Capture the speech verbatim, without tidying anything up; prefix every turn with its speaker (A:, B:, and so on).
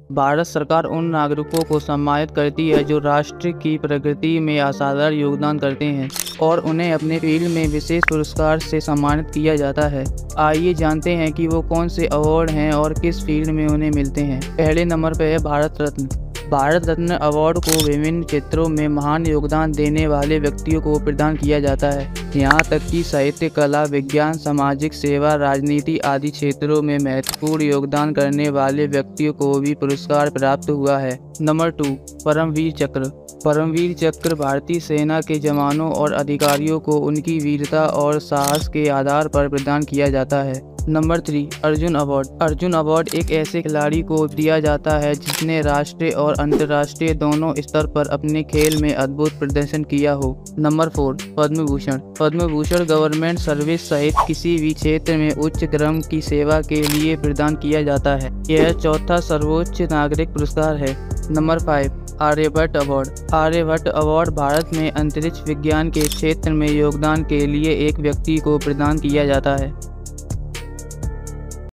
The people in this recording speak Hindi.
A: भारत सरकार उन नागरिकों को सम्मानित करती है जो राष्ट्र की प्रगति में असाधारण योगदान करते हैं और उन्हें अपने फील्ड में विशेष पुरस्कार से सम्मानित किया जाता है। आइए जानते हैं कि वो कौन से अवार्ड हैं और किस फील्ड में उन्हें मिलते हैं। पहले नंबर पर है भारत रत्न। भारत रत्न अवार्ड को विभिन्न क्षेत्रों में महान योगदान देने वाले व्यक्तियों को प्रदान किया जाता है। यहाँ तक कि साहित्य, कला, विज्ञान, सामाजिक सेवा, राजनीति आदि क्षेत्रों में महत्वपूर्ण योगदान करने वाले व्यक्तियों को भी पुरस्कार प्राप्त हुआ है। नंबर टू, परमवीर चक्र। परमवीर चक्र भारतीय सेना के जवानों और अधिकारियों को उनकी वीरता और साहस के आधार पर प्रदान किया जाता है। Number three, Arjun award. Arjun award एक ऐसे खिलाड़ी को दिया जाता है जिसने राष्ट्रीय और अंतर्राष्ट्रीय दोनों स्तर पर अपने खेल में अद्भुत प्रदर्शन किया हो। Number four, Padma Bhushan. Padma Bhushan government service सहित किसी भी क्षेत्र में उच्च क्रम की सेवा के लिए प्रदान किया जाता है। यह चौथा सर्वोच्च नागरिक पुरस्कार है। Number five, Aryabhata award. Aryabhata award Bharat में अंतरिक्ष विज्ञान के क्षेत्र में योगदान के लिए एक व्यक्ति को प्रदान किया जाता है।